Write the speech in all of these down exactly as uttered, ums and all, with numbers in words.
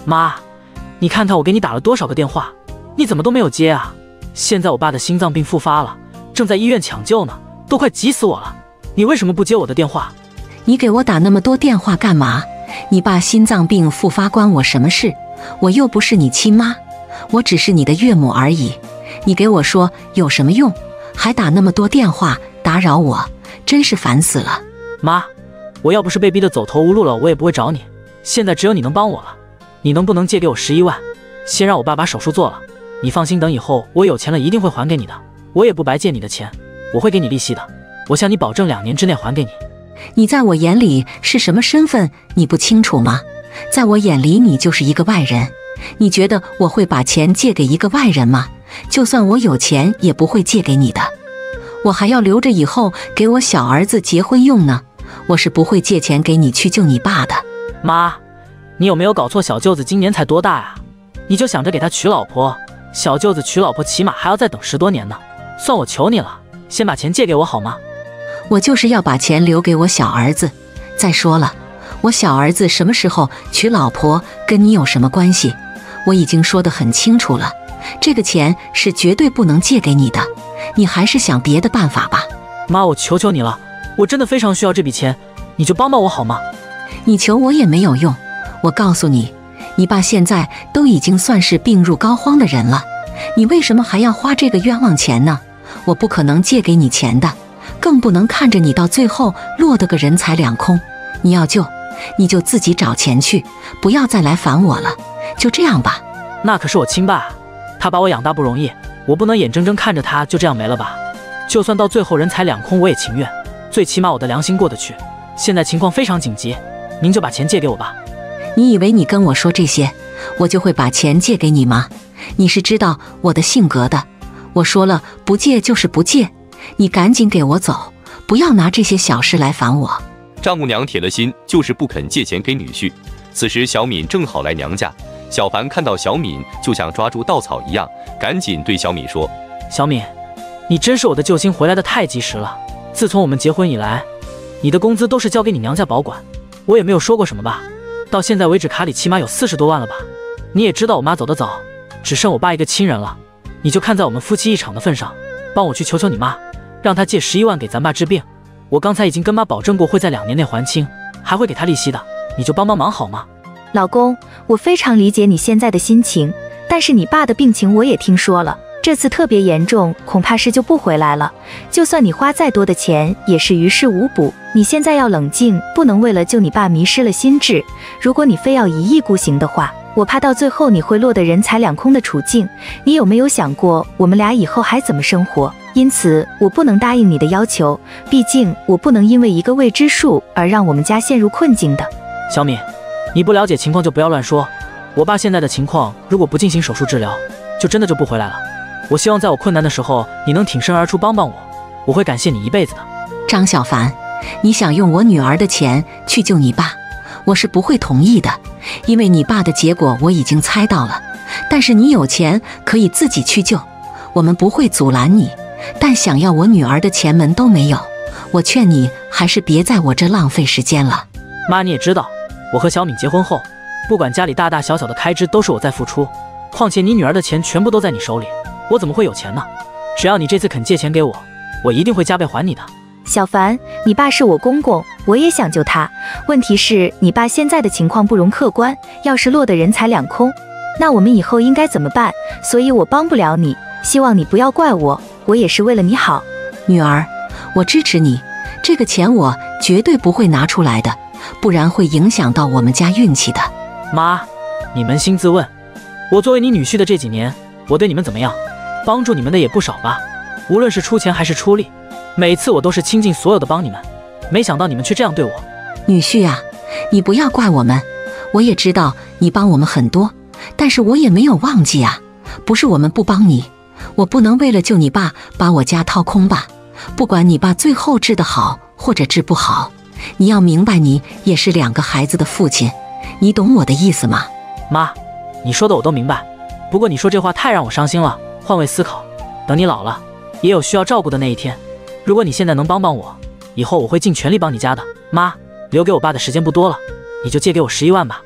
妈，你看看我给你打了多少个电话，你怎么都没有接啊？现在我爸的心脏病复发了，正在医院抢救呢，都快急死我了。你为什么不接我的电话？ 你给我打那么多电话干嘛？你爸心脏病复发关我什么事？我又不是你亲妈，我只是你的岳母而已。你给我说有什么用？还打那么多电话打扰我，真是烦死了。 妈，我要不是被逼得走投无路了，我也不会找你。现在只有你能帮我了，你能不能借给我十一万？先让我爸把手术做了，你放心，等以后我有钱了一定会还给你的。我也不白借你的钱，我会给你利息的。我向你保证，两年之内还给你。 你在我眼里是什么身份？你不清楚吗？在我眼里，你就是一个外人。你觉得我会把钱借给一个外人吗？就算我有钱，也不会借给你的。我还要留着以后给我小儿子结婚用呢。我是不会借钱给你去救你爸的。 妈，你有没有搞错？小舅子今年才多大呀？你就想着给他娶老婆？小舅子娶老婆起码还要再等十多年呢。算我求你了，先把钱借给我好吗？ 我就是要把钱留给我小儿子。再说了，我小儿子什么时候娶老婆跟你有什么关系？我已经说得很清楚了，这个钱是绝对不能借给你的。你还是想别的办法吧。 妈，我求求你了，我真的非常需要这笔钱，你就帮帮我好吗？ 你求我也没有用。我告诉你，你爸现在都已经算是病入膏肓的人了，你为什么还要花这个冤枉钱呢？我不可能借给你钱的，更不能看着你到最后落得个人财两空。你要救，你就自己找钱去，不要再来烦我了。就这样吧。 那可是我亲爸，他把我养大不容易，我不能眼睁睁看着他就这样没了吧？就算到最后人财两空，我也情愿，最起码我的良心过得去。现在情况非常紧急，您就把钱借给我吧。 你以为你跟我说这些，我就会把钱借给你吗？你是知道我的性格的，我说了不借就是不借，你赶紧给我走，不要拿这些小事来烦我。 丈母娘铁了心，就是不肯借钱给女婿。此时小敏正好来娘家，小凡看到小敏就像抓住稻草一样，赶紧对小敏说： 小敏，你真是我的救星，回来的太及时了。自从我们结婚以来，你的工资都是交给你娘家保管，我也没有说过什么吧？到现在为止，卡里起码有四十多万了吧？你也知道我妈走得早，只剩我爸一个亲人了，你就看在我们夫妻一场的份上，帮我去求求你妈，让她借十一万给咱爸治病。我刚才已经跟妈保证过，会在两年内还清，还会给她利息的，你就帮帮忙好吗？ 老公，我非常理解你现在的心情，但是你爸的病情我也听说了，这次特别严重，恐怕是救不回来了。就算你花再多的钱，也是于事无补。你现在要冷静，不能为了救你爸迷失了心智。如果你非要一意孤行的话，我怕到最后你会落得人财两空的处境。你有没有想过我们俩以后还怎么生活？因此我不能答应你的要求，毕竟我不能因为一个未知数而让我们家陷入困境的。 小敏，你不了解情况就不要乱说。我爸现在的情况，如果不进行手术治疗，就真的就不回来了。我希望在我困难的时候，你能挺身而出帮帮我，我会感谢你一辈子的。 张小凡，你想用我女儿的钱去救你爸，我是不会同意的，因为你爸的结果我已经猜到了。但是你有钱可以自己去救，我们不会阻拦你，但想要我女儿的钱门都没有。我劝你还是别在我这浪费时间了。 妈，你也知道，我和小敏结婚后，不管家里大大小小的开支都是我在付出，况且你女儿的钱全部都在你手里，我怎么会有钱呢？只要你这次肯借钱给我，我一定会加倍还你的。 小凡，你爸是我公公，我也想救他，问题是你爸现在的情况不容客观，要是落得人财两空，那我们以后应该怎么办？所以我帮不了你，希望你不要怪我，我也是为了你好。 女儿，我支持你，这个钱我绝对不会拿出来的，不然会影响到我们家运气的。 妈，你扪心自问，我作为你女婿的这几年，我对你们怎么样？帮助你们的也不少吧？无论是出钱还是出力，每次我都是倾尽所有的帮你们，没想到你们却这样对我。 女婿啊，你不要怪我们，我也知道你帮我们很多，但是我也没有忘记啊，不是我们不帮你，我不能为了救你爸把我家掏空吧？不管你爸最后治得好或者治不好，你要明白你也是两个孩子的父亲，你懂我的意思吗？ 妈，你说的我都明白，不过你说这话太让我伤心了。换位思考，等你老了，也有需要照顾的那一天。如果你现在能帮帮我，以后我会尽全力帮你家的。妈，留给我爸的时间不多了，你就借给我十一万吧。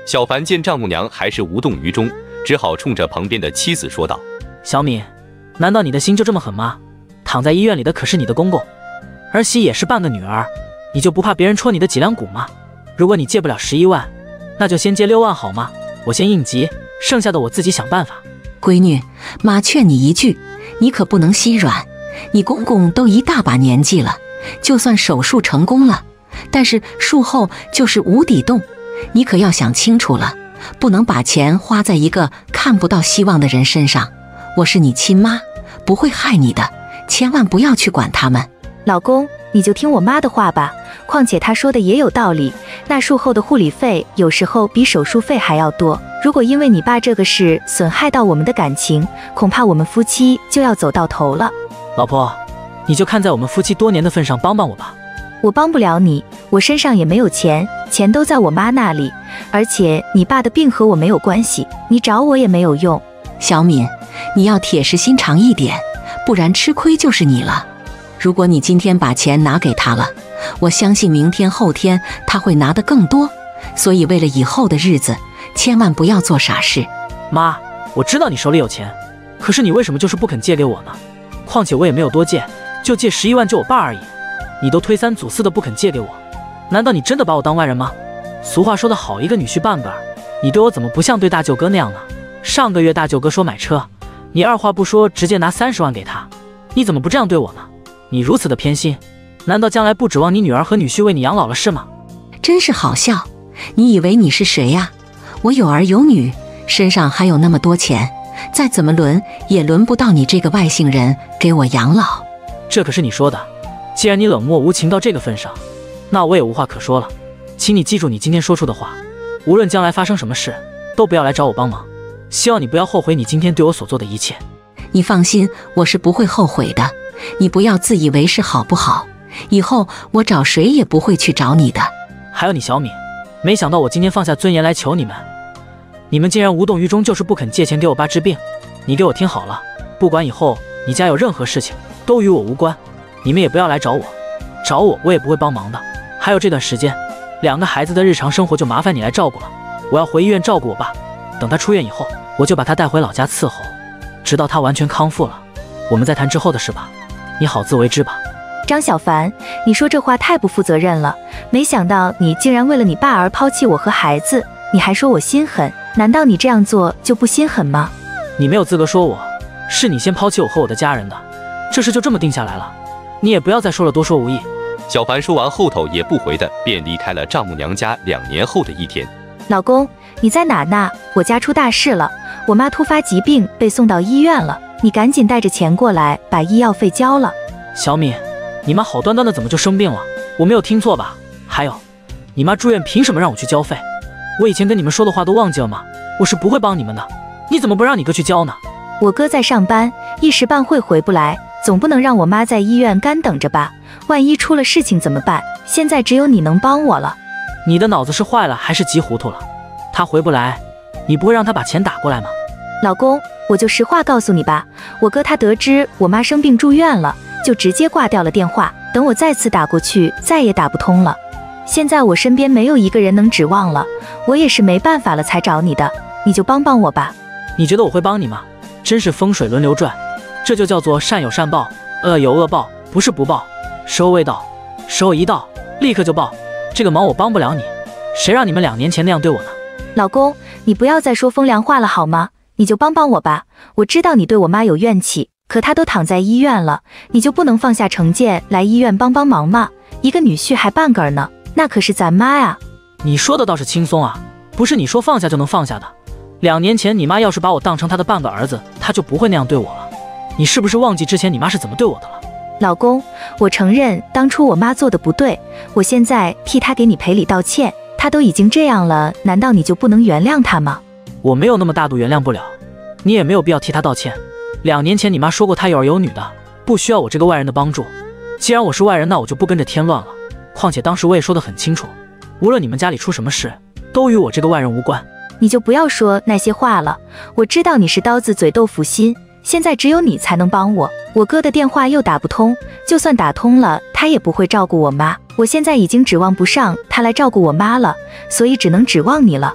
小凡见丈母娘还是无动于衷，只好冲着旁边的妻子说道：“ 小敏，难道你的心就这么狠吗？躺在医院里的可是你的公公，儿媳也是半个女儿，你就不怕别人戳你的脊梁骨吗？如果你借不了十一万，那就先借六万好吗？我先应急，剩下的我自己想办法。” 闺女，妈劝你一句，你可不能心软。你公公都一大把年纪了，就算手术成功了，但是术后就是无底洞。你可要想清楚了，不能把钱花在一个看不到希望的人身上。我是你亲妈，不会害你的，千万不要去管他们。 老公，你就听我妈的话吧，况且她说的也有道理，那术后的护理费有时候比手术费还要多。如果因为你爸这个事损害到我们的感情，恐怕我们夫妻就要走到头了。 老婆，你就看在我们夫妻多年的份上帮帮我吧。 我帮不了你，我身上也没有钱，钱都在我妈那里，而且你爸的病和我没有关系，你找我也没有用。 小敏，你要铁石心肠一点，不然吃亏就是你了。如果你今天把钱拿给他了，我相信明天后天他会拿得更多，所以为了以后的日子，千万不要做傻事。 妈，我知道你手里有钱，可是你为什么就是不肯借给我呢？况且我也没有多借，就借十一万救我爸而已，你都推三阻四的不肯借给我，难道你真的把我当外人吗？俗话说得好，一个女婿半个儿，你对我怎么不像对大舅哥那样呢？上个月大舅哥说买车，你二话不说直接拿三十万给他，你怎么不这样对我呢？你如此的偏心，难道将来不指望你女儿和女婿为你养老了是吗？ 真是好笑，你以为你是谁呀？我有儿有女，身上还有那么多钱，再怎么轮也轮不到你这个外姓人给我养老。 这可是你说的，既然你冷漠无情到这个份上，那我也无话可说了。请你记住你今天说出的话，无论将来发生什么事，都不要来找我帮忙。希望你不要后悔你今天对我所做的一切。 你放心，我是不会后悔的。你不要自以为是好不好？以后我找谁也不会去找你的。 还有你小敏，没想到我今天放下尊严来求你们，你们竟然无动于衷，就是不肯借钱给我爸治病。你给我听好了，不管以后你家有任何事情，都与我无关，你们也不要来找我，找我我也不会帮忙的。还有这段时间，两个孩子的日常生活就麻烦你来照顾了。我要回医院照顾我爸，等他出院以后，我就把他带回老家伺候，直到他完全康复了，我们再谈之后的事吧。你好自为之吧。 张小凡，你说这话太不负责任了，没想到你竟然为了你爸而抛弃我和孩子，你还说我心狠，难道你这样做就不心狠吗？ 你没有资格说我，是你先抛弃我和我的家人的，这事就这么定下来了，你也不要再说了多说无益。 小凡说完后头也不回的便离开了丈母娘家。两年后的一天， 老公，你在哪呢？我家出大事了，我妈突发疾病被送到医院了，你赶紧带着钱过来把医药费交了。 小敏，你妈好端端的怎么就生病了？我没有听错吧？还有，你妈住院凭什么让我去交费？我以前跟你们说的话都忘记了吗？我是不会帮你们的，你怎么不让你哥去交呢？ 我哥在上班，一时半会回不来，总不能让我妈在医院干等着吧？万一出了事情怎么办？现在只有你能帮我了。 你的脑子是坏了还是急糊涂了？他回不来，你不会让他把钱打过来吗？ 老公，我就实话告诉你吧，我哥他得知我妈生病住院了，就直接挂掉了电话，等我再次打过去，再也打不通了。现在我身边没有一个人能指望了，我也是没办法了才找你的，你就帮帮我吧。 你觉得我会帮你吗？真是风水轮流转，这就叫做善有善报，恶有恶报，不是不报，时候未到，时候一到，立刻就报。这个忙我帮不了你，谁让你们两年前那样对我呢？ 老公，你不要再说风凉话了好吗？你就帮帮我吧，我知道你对我妈有怨气，可她都躺在医院了，你就不能放下成见来医院帮帮忙吗？一个女婿还半个儿呢，那可是咱妈呀。 你说的倒是轻松啊，不是你说放下就能放下的。两年前你妈要是把我当成她的半个儿子，她就不会那样对我了。你是不是忘记之前你妈是怎么对我的了？ 老公，我承认当初我妈做的不对，我现在替她给你赔礼道歉，她都已经这样了，难道你就不能原谅她吗？ 我没有那么大度原谅不了，你也没有必要替她道歉。两年前你妈说过她有儿有女的，不需要我这个外人的帮助。既然我是外人，那我就不跟着添乱了。况且当时我也说得很清楚，无论你们家里出什么事，都与我这个外人无关。 你就不要说那些话了，我知道你是刀子嘴豆腐心，现在只有你才能帮我。我哥的电话又打不通，就算打通了，他也不会照顾我妈。我现在已经指望不上他来照顾我妈了，所以只能指望你了。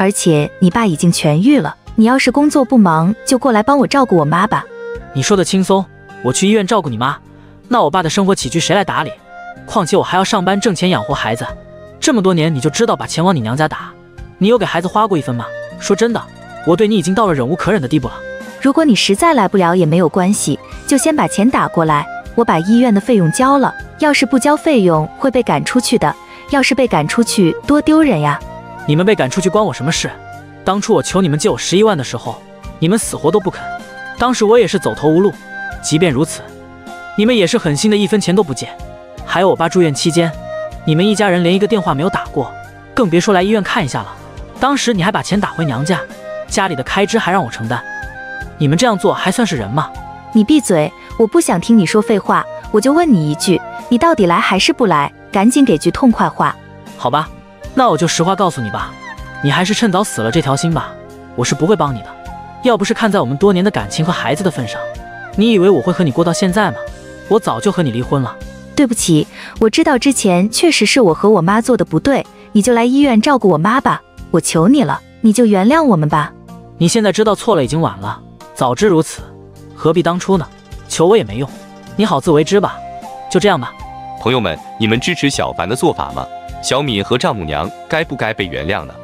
而且你爸已经痊愈了，你要是工作不忙，就过来帮我照顾我妈吧。 你说的轻松，我去医院照顾你妈，那我爸的生活起居谁来打理？况且我还要上班挣钱养活孩子，这么多年你就知道把钱往你娘家打，你有给孩子花过一分吗？说真的，我对你已经到了忍无可忍的地步了。 如果你实在来不了也没有关系，就先把钱打过来，我把医院的费用交了，要是不交费用会被赶出去的，要是被赶出去多丢人呀。 你们被赶出去关我什么事？当初我求你们借我十一万的时候，你们死活都不肯，当时我也是走投无路，即便如此，你们也是狠心的一分钱都不借。还有我爸住院期间，你们一家人连一个电话没有打过，更别说来医院看一下了。当时你还把钱打回娘家，家里的开支还让我承担，你们这样做还算是人吗？ 你闭嘴，我不想听你说废话，我就问你一句，你到底来还是不来？赶紧给句痛快话。 好吧，那我就实话告诉你吧，你还是趁早死了这条心吧，我是不会帮你的。要不是看在我们多年的感情和孩子的份上，你以为我会和你过到现在吗？我早就和你离婚了。 对不起，我知道之前确实是我和我妈做的不对，你就来医院照顾我妈吧，我求你了，你就原谅我们吧。 你现在知道错了已经晚了，早知如此，何必当初呢？求我也没用，你好自为之吧。就这样吧。 朋友们，你们支持小凡的做法吗？小敏和丈母娘该不该被原谅呢？